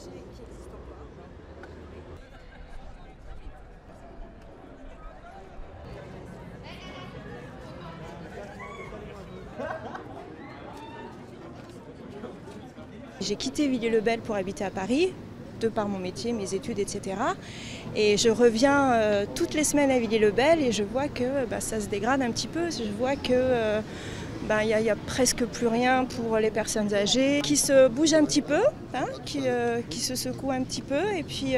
J'ai quitté Villiers-le-Bel pour habiter à Paris, de par mon métier, mes études, etc. Et je reviens toutes les semaines à Villiers-le-Bel et je vois que ça se dégrade un petit peu. Je vois que y a presque plus rien pour les personnes âgées, qui se bougent un petit peu, hein, qui se secouent un petit peu et puis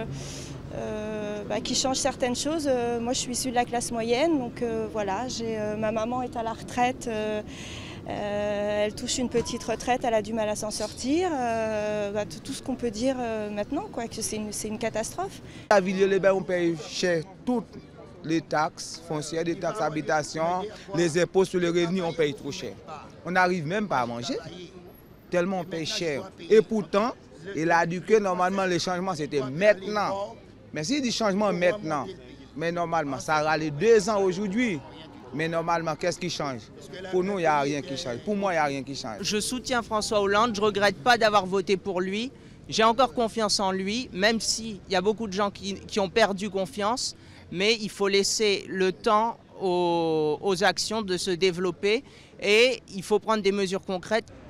qui changent certaines choses. Moi, je suis issue de la classe moyenne, donc voilà, ma maman est à la retraite. Elle touche une petite retraite, elle a du mal à s'en sortir. Tout ce qu'on peut dire maintenant, quoi, que c'est une catastrophe. À Villiers-le-Bel, on paye cher toutes les taxes foncières, les taxes d'habitation, les impôts sur les revenus, on paye trop cher. On n'arrive même pas à manger, tellement on paye cher. Et pourtant, il a dit que normalement le changement c'était maintenant. Mais s'il dit changement maintenant, mais normalement ça aura les 2 ans aujourd'hui. Mais normalement, qu'est-ce qui change? Pour nous, il n'y a rien qui change. Pour moi, il n'y a rien qui change. Je soutiens François Hollande, je ne regrette pas d'avoir voté pour lui. J'ai encore confiance en lui, même s'il y a beaucoup de gens qui ont perdu confiance. Mais il faut laisser le temps aux actions de se développer et il faut prendre des mesures concrètes.